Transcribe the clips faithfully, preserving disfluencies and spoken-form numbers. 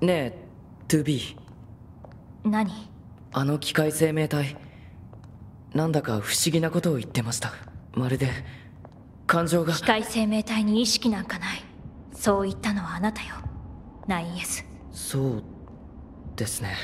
ねえ トゥービー。 何？ あの機械生命体、なんだか不思議なことを言ってました。まるで感情が。 機械生命体に意識なんかない。そう言ったのはあなたよ、ナインエス。 そうですね。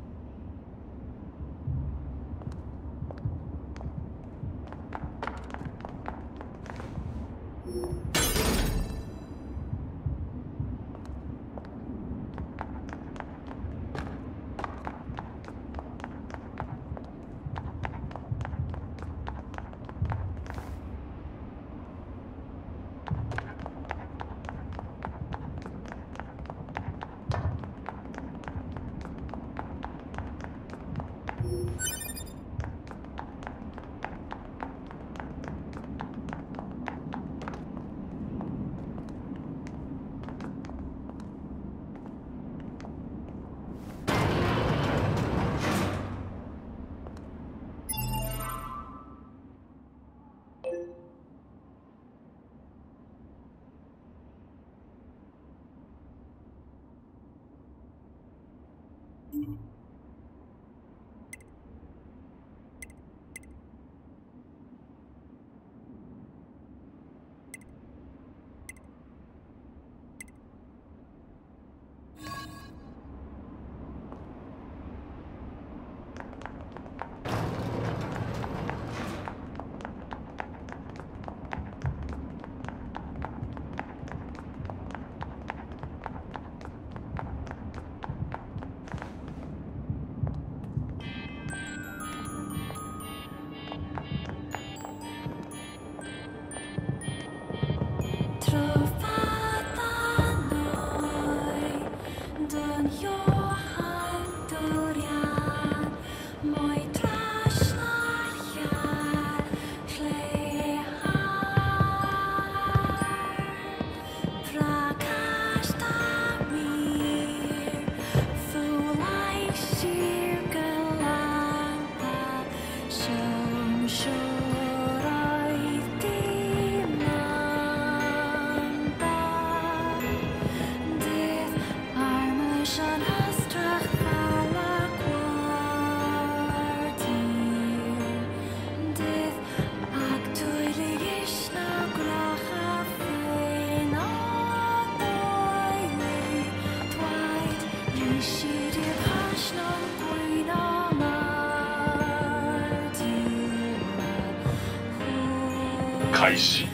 開始。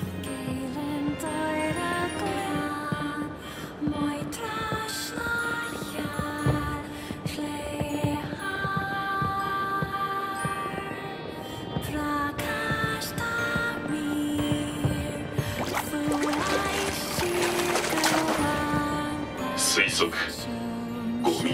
推測ゴミ。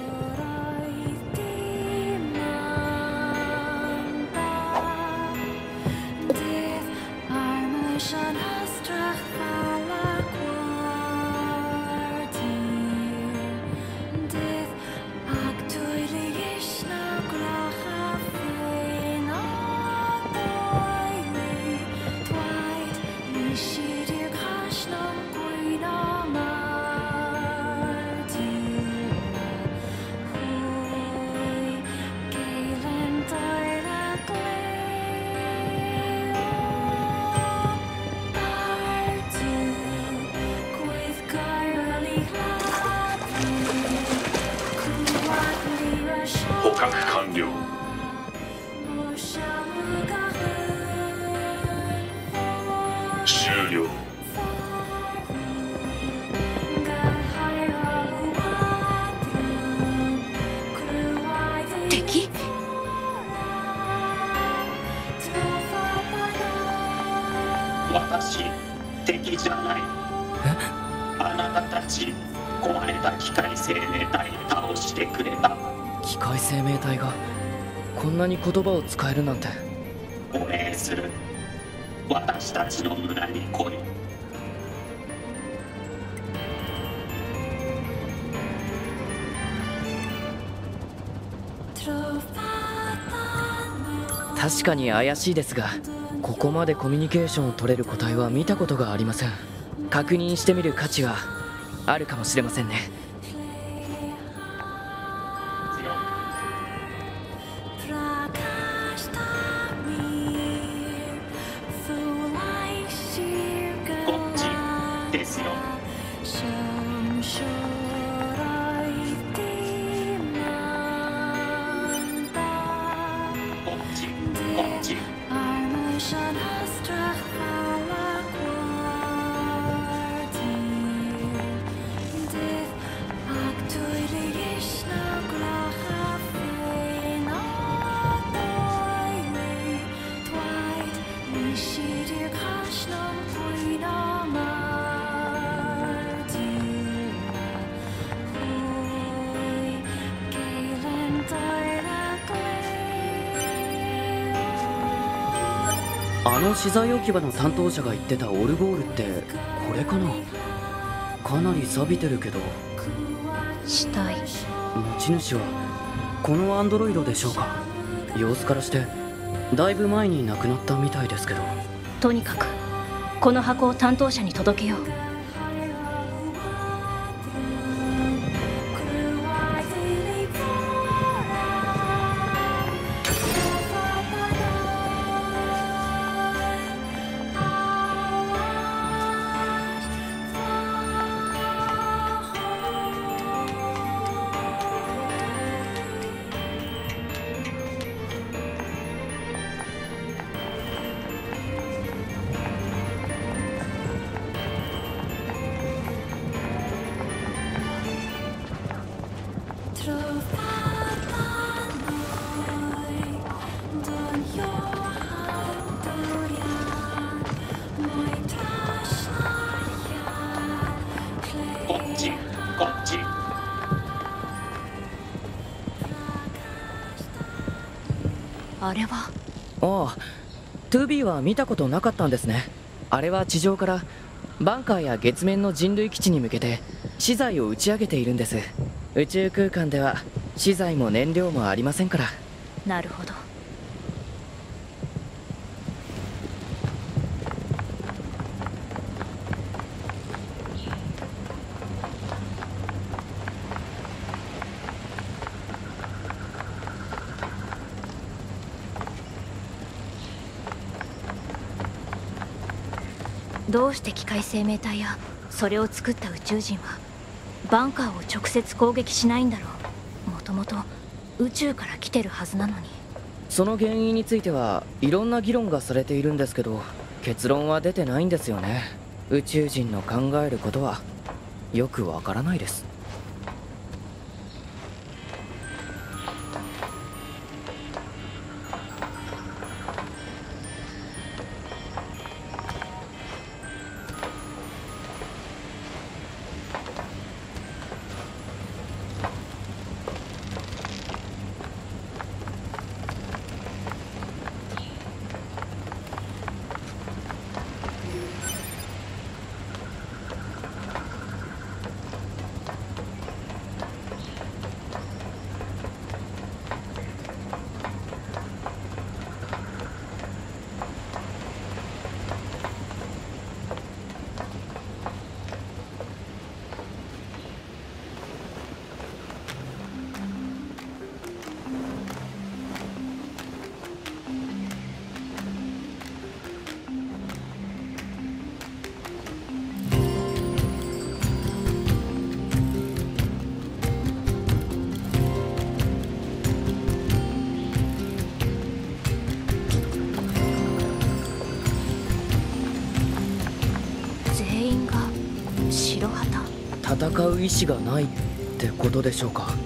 捕獲完了。終了。 敵？ 私、敵じゃない。あなたたち壊れた機械生命体倒してくれた。 機械生命体がこんなに言葉を使えるなんて。 お礼する。私たちの村に来い。 確かに怪しいですが、ここまでコミュニケーションを取れる個体は見たことがありません。確認してみる価値はあるかもしれませんね。 あの資材置き場の担当者が言ってたオルゴールってこれかな。かなり錆びてるけど。 死体。 持ち主はこのアンドロイドでしょうか。様子からしてだいぶ前に亡くなったみたいですけど。 とにかくこの箱を担当者に届けよう。 こっちこっち。 あれは。 ああ、トゥービー は見たことなかったんですね。あれは地上からバンカーや月面の人類基地に向けて資材を打ち上げているんです。宇宙空間では資材も燃料もありませんから。 なるほど。どうして機械生命体やそれを作った宇宙人はバンカーを直接攻撃しないんだろう。もともと宇宙から来てるはずなのに。 その原因についてはいろんな議論がされているんですけど、結論は出てないんですよね。宇宙人の考えることはよくわからないです。戦う意志がないってことでしょうか。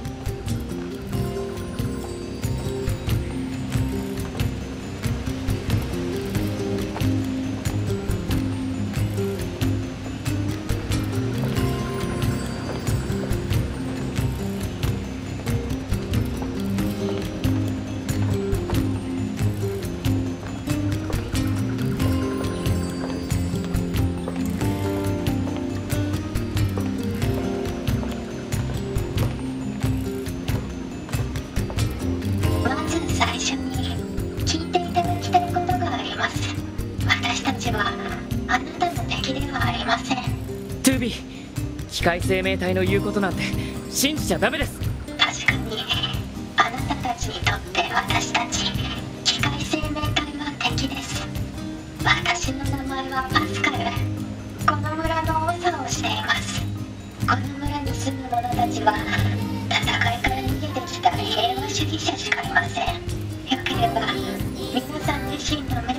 機械生命体の言うことなんて信じちゃダメです。 確かにあなたたちにとって私たち機械生命体は敵です。私の名前はパスカル。この村の長をしています。この村に住む者たちは戦いから逃げてきた平和主義者しかいません。よければ皆さん自身の